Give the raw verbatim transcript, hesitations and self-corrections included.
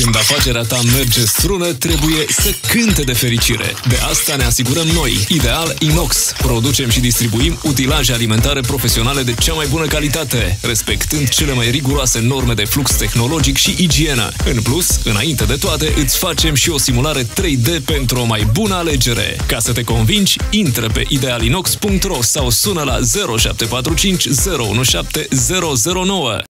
Când afacerea ta merge strună, trebuie să cânte de fericire. De asta ne asigurăm noi. Ideal Inox. Producem și distribuim utilaje alimentare profesionale de cea mai bună calitate, respectând cele mai riguroase norme de flux tehnologic și igienă. În plus, înainte de toate, îți facem și o simulare trei D pentru o mai bună alegere. Ca să te convingi, intră pe idealinox punct ro sau sună la zero șapte patru cinci zero unu șapte zero zero nouă.